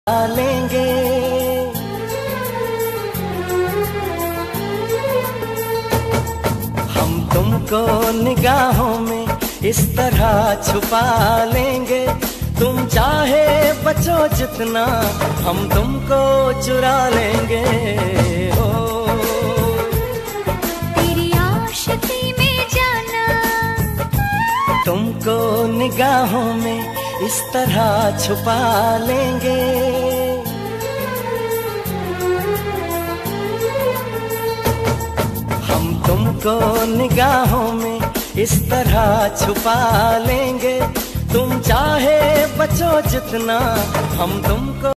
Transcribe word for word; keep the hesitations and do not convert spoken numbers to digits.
लेंगे। हम तुमको निगाहों में इस तरह छुपा लेंगे, तुम चाहे बचो जितना हम तुमको चुरा लेंगे। ओ तेरी आशिकी में जाना, तुमको निगाहों में इस तरह छुपा लेंगे। हम तुमको निगाहों में इस तरह छुपा लेंगे, तुम चाहे बचो जितना हम तुमको